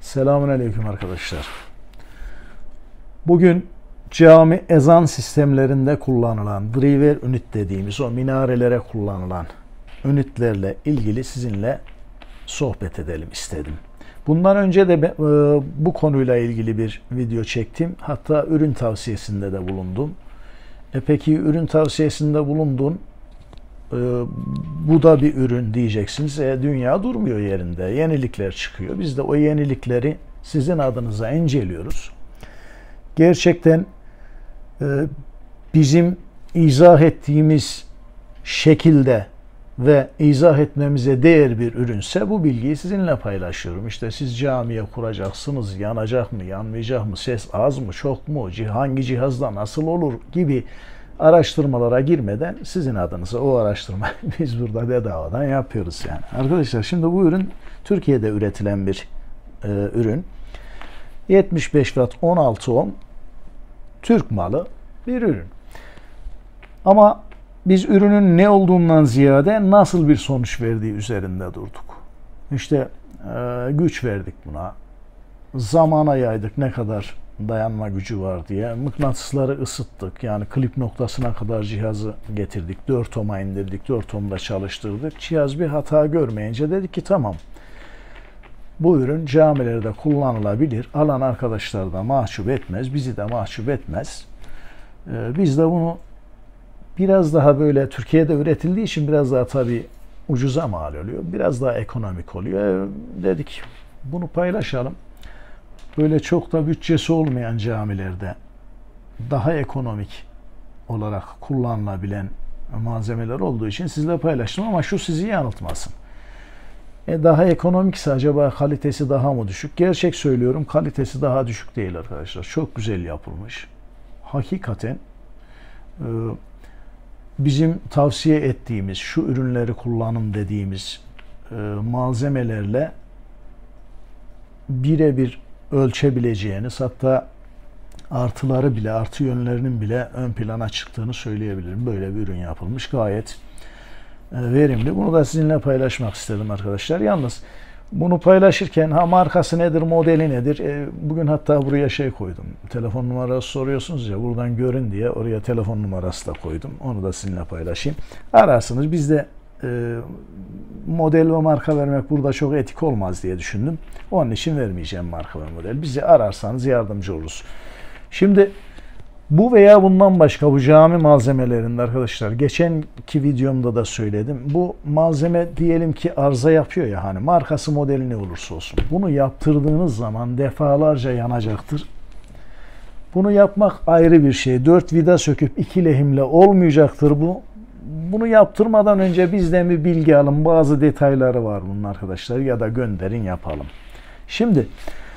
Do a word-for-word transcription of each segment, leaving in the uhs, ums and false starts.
Selamünaleyküm arkadaşlar. Bugün cami ezan sistemlerinde kullanılan driver ünit dediğimiz o minarelere kullanılan ünitlerle ilgili sizinle sohbet edelim istedim. Bundan önce de bu konuyla ilgili bir video çektim. Hatta ürün tavsiyesinde de bulundum. E peki ürün tavsiyesinde bulundun. E, bu da bir ürün diyeceksiniz. E, dünya durmuyor yerinde. Yenilikler çıkıyor. Biz de o yenilikleri sizin adınıza inceliyoruz. Gerçekten e, bizim izah ettiğimiz şekilde ve izah etmemize değer bir ürünse bu bilgiyi sizinle paylaşıyorum. İşte siz camiye kuracaksınız, yanacak mı, yanmayacak mı, ses az mı, çok mu, hangi cihazda nasıl olur gibi araştırmalara girmeden sizin adınıza o araştırmayı biz burada bedavadan yapıyoruz yani. Arkadaşlar şimdi bu ürün Türkiye'de üretilen bir e, ürün. yetmiş beş watt on altı ohm Türk malı bir ürün. Ama biz ürünün ne olduğundan ziyade nasıl bir sonuç verdiği üzerinde durduk. İşte e, güç verdik buna. Zamana yaydık ne kadar dayanma gücü var diye. Mıknatısları ısıttık. Yani klip noktasına kadar cihazı getirdik. dört ohm'a indirdik. dört ohm'da çalıştırdık. Cihaz bir hata görmeyince dedik ki tamam. Bu ürün camilerde kullanılabilir. Alan arkadaşlar da mahcup etmez. Bizi de mahcup etmez. E, biz de bunu biraz daha böyle Türkiye'de üretildiği için biraz daha tabii ucuza mal oluyor. Biraz daha ekonomik oluyor. E, dedik bunu paylaşalım. Böyle çok da bütçesi olmayan camilerde daha ekonomik olarak kullanılabilen malzemeler olduğu için sizle paylaştım ama şu sizi yanıltmasın. E daha ekonomikse acaba kalitesi daha mı düşük? Gerçek söylüyorum, kalitesi daha düşük değil arkadaşlar. Çok güzel yapılmış. Hakikaten e, bizim tavsiye ettiğimiz, şu ürünleri kullanın dediğimiz e, malzemelerle birebir ölçebileceğiniz, hatta artıları bile, artı yönlerinin bile ön plana çıktığını söyleyebilirim. Böyle bir ürün yapılmış. Gayet e, verimli. Bunu da sizinle paylaşmak istedim arkadaşlar. Yalnız bunu paylaşırken ha markası nedir, modeli nedir? E, bugün hatta buraya şey koydum. Telefon numarası soruyorsunuz ya, buradan görün diye oraya telefon numarası da koydum. Onu da sizinle paylaşayım. Ararsınız. Biz de e, model ve marka vermek burada çok etik olmaz diye düşündüm. Onun için vermeyeceğim marka ve model. Bizi ararsanız yardımcı oluruz. Şimdi bu veya bundan başka bu cami malzemelerinde arkadaşlar, geçenki videomda da söyledim. Bu malzeme diyelim ki arıza yapıyor ya, hani markası modeli ne olursa olsun. Bunu yaptırdığınız zaman defalarca yanacaktır. Bunu yapmak ayrı bir şey. Dört vida söküp iki lehimle olmayacaktır bu. Bunu yaptırmadan önce bizden bir bilgi alın. Bazı detayları var bunun arkadaşlar, ya da gönderin yapalım. Şimdi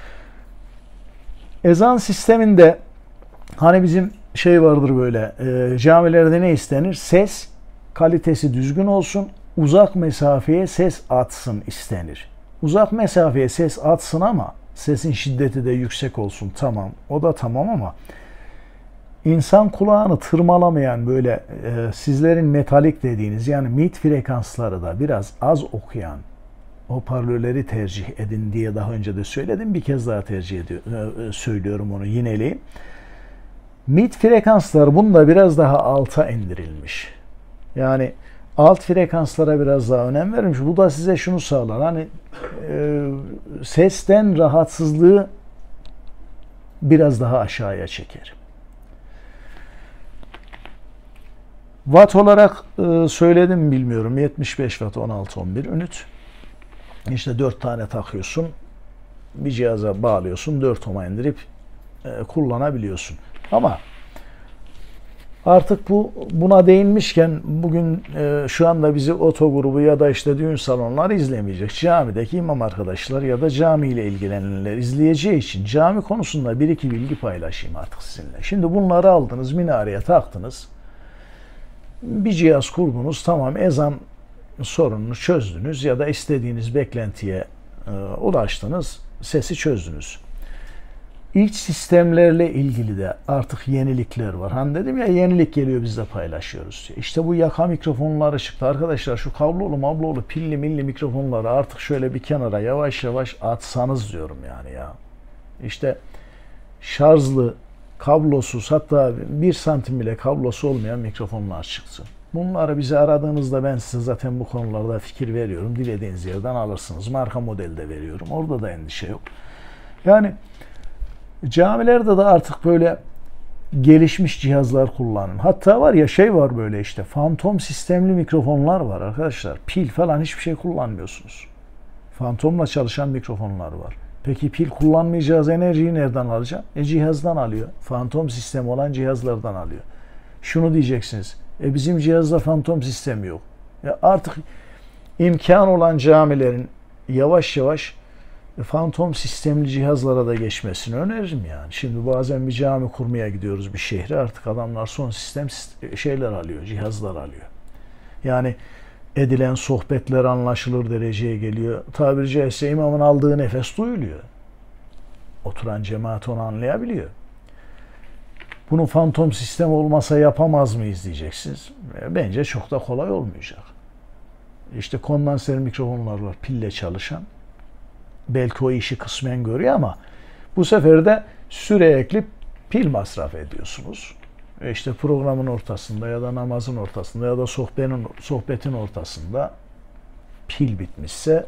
ezan sisteminde hani bizim şey vardır böyle, e, camilerde ne istenir? Ses kalitesi düzgün olsun, uzak mesafeye ses atsın istenir. Uzak mesafeye ses atsın ama sesin şiddeti de yüksek olsun, tamam. O da tamam ama İnsan kulağını tırmalamayan, böyle e, sizlerin metalik dediğiniz yani mid frekansları da biraz az okuyan hoparlörleri tercih edin diye daha önce de söyledim. Bir kez daha tercih ediyor, e, söylüyorum onu, yineleyeyim. Mid frekanslar bunda biraz daha alta indirilmiş. Yani alt frekanslara biraz daha önem verilmiş. Bu da size şunu sağlar. Hani e, sesten rahatsızlığı biraz daha aşağıya çeker. Watt olarak e, söyledim mi bilmiyorum. yetmiş beş watt on altı on bir ünit. İşte dört tane takıyorsun. Bir cihaza bağlıyorsun. dört ohm'a indirip e, kullanabiliyorsun. Ama artık bu buna değinmişken bugün e, şu anda bizi oto grubu ya da işte düğün salonları izlemeyecek. Camideki imam arkadaşlar ya da camiyle ilgilenenler izleyeceği için cami konusunda bir iki bilgi paylaşayım artık sizinle. Şimdi bunları aldınız, minareye taktınız. Bir cihaz kurdunuz, tamam, ezan sorununu çözdünüz ya da istediğiniz beklentiye e, ulaştınız, sesi çözdünüz. İç sistemlerle ilgili de artık yenilikler var. Hani dedim ya, yenilik geliyor, biz de paylaşıyoruz. İşte bu yaka mikrofonları çıktı. Arkadaşlar şu kablolu mablolu pilli milli mikrofonları artık şöyle bir kenara yavaş yavaş atsanız diyorum yani ya. İşte şarjlı, kablosuz, hatta bir santim bile kablosu olmayan mikrofonlar çıksın. Bunları bize aradığınızda ben size zaten bu konularda fikir veriyorum. Dilediğiniz yerden alırsınız. Marka modeli de veriyorum. Orada da endişe yok. Yani camilerde de artık böyle gelişmiş cihazlar kullanın. Hatta var ya, şey var böyle işte, fantom sistemli mikrofonlar var arkadaşlar. Pil falan hiçbir şey kullanmıyorsunuz. Fantomla çalışan mikrofonlar var. Peki pil kullanmayacağız, enerjiyi nereden alacağım? E cihazdan alıyor. Fantom sistemi olan cihazlardan alıyor. Şunu diyeceksiniz. E bizim cihazda fantom sistemi yok. Ya artık imkan olan camilerin yavaş yavaş fantom sistemli cihazlara da geçmesini öneririm yani. Şimdi bazen bir cami kurmaya gidiyoruz bir şehre, artık adamlar son sistem şeyler alıyor, cihazlar alıyor. Yani edilen sohbetler anlaşılır dereceye geliyor. Tabiri caizse imamın aldığı nefes duyuluyor. Oturan cemaat onu anlayabiliyor. Bunun fantom sistem olmasa yapamaz mıyız diyeceksiniz. Bence çok da kolay olmayacak. İşte kondanser mikrofonlar var, pille çalışan. Belki o işi kısmen görüyor ama bu sefer de sürekli pil masraf ediyorsunuz. İşte programın ortasında ya da namazın ortasında ya da sohbetin, sohbetin ortasında pil bitmişse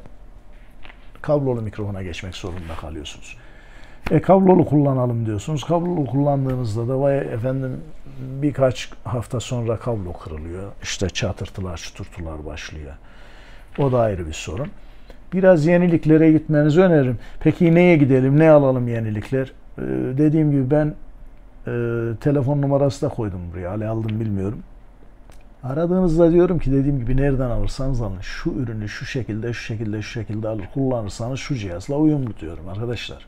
kablolu mikrofona geçmek zorunda kalıyorsunuz. E kablolu kullanalım diyorsunuz. Kablolu kullandığınızda da vay efendim birkaç hafta sonra kablo kırılıyor. İşte çatırtılar, çuturtular başlıyor. O da ayrı bir sorun. Biraz yeniliklere gitmenizi öneririm. Peki neye gidelim, ne alalım yenilikler? Ee, dediğim gibi ben e, telefon numarası da koydum buraya. Ali aldım bilmiyorum. Aradığınızda diyorum ki, dediğim gibi nereden alırsanız alın. Şu ürünü şu şekilde, şu şekilde, şu şekilde alır. Kullanırsanız şu cihazla uyumlu diyorum arkadaşlar.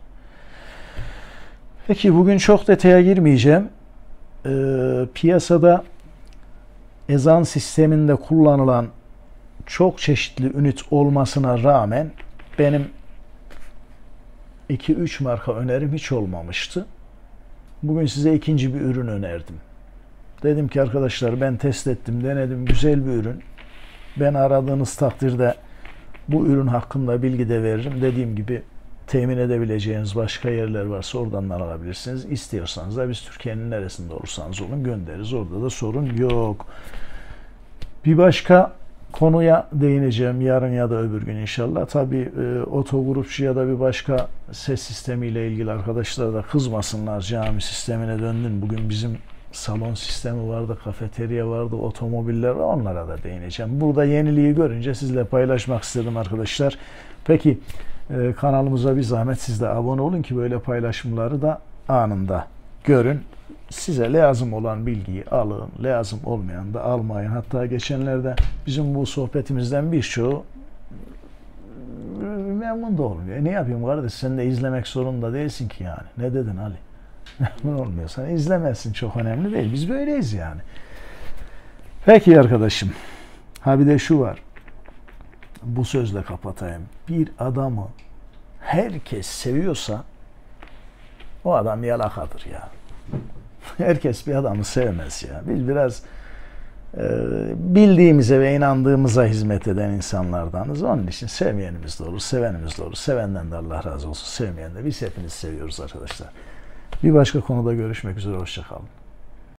Peki bugün çok detaya girmeyeceğim. Ee, piyasada ezan sisteminde kullanılan çok çeşitli ünit olmasına rağmen benim iki üç marka önerim hiç olmamıştı. Bugün size ikinci bir ürün önerdim. Dedim ki arkadaşlar, ben test ettim, denedim, güzel bir ürün. Ben aradığınız takdirde bu ürün hakkında bilgi de veririm. Dediğim gibi temin edebileceğiniz başka yerler varsa oradan da alabilirsiniz. İstiyorsanız da biz Türkiye'nin neresinde olursanız olun göndeririz. Orada da sorun yok. Bir başka konuya değineceğim yarın ya da öbür gün inşallah. Tabii e, otogrupçu ya da bir başka ses sistemiyle ilgili arkadaşlar da kızmasınlar. Cami sistemine döndün. Bugün bizim salon sistemi vardı, kafeterya vardı, otomobiller var. Onlara da değineceğim. Burada yeniliği görünce sizle paylaşmak istedim arkadaşlar. Peki e, kanalımıza bir zahmet siz de abone olun ki böyle paylaşımları da anında görün. Size lazım olan bilgiyi alın, lazım olmayan da almayın. Hatta geçenlerde bizim bu sohbetimizden birçoğu memnun da olmuyor. E ne yapayım kardeş, sen de izlemek zorunda değilsin ki yani. Ne dedin Ali? Memnun olmuyorsan izlemezsin, çok önemli değil. Biz böyleyiz yani. Peki arkadaşım. Ha bir de şu var. Bu sözle kapatayım. Bir adamı herkes seviyorsa o adam yalakadır ya. Herkes bir adamı sevmez ya. Biz biraz e, bildiğimize ve inandığımıza hizmet eden insanlardanız. Onun için sevmeyenimiz de olur, sevenimiz de olur. Sevenden de Allah razı olsun, sevmeyen de. Biz hepiniz seviyoruz arkadaşlar. Bir başka konuda görüşmek üzere. Hoşça kalın.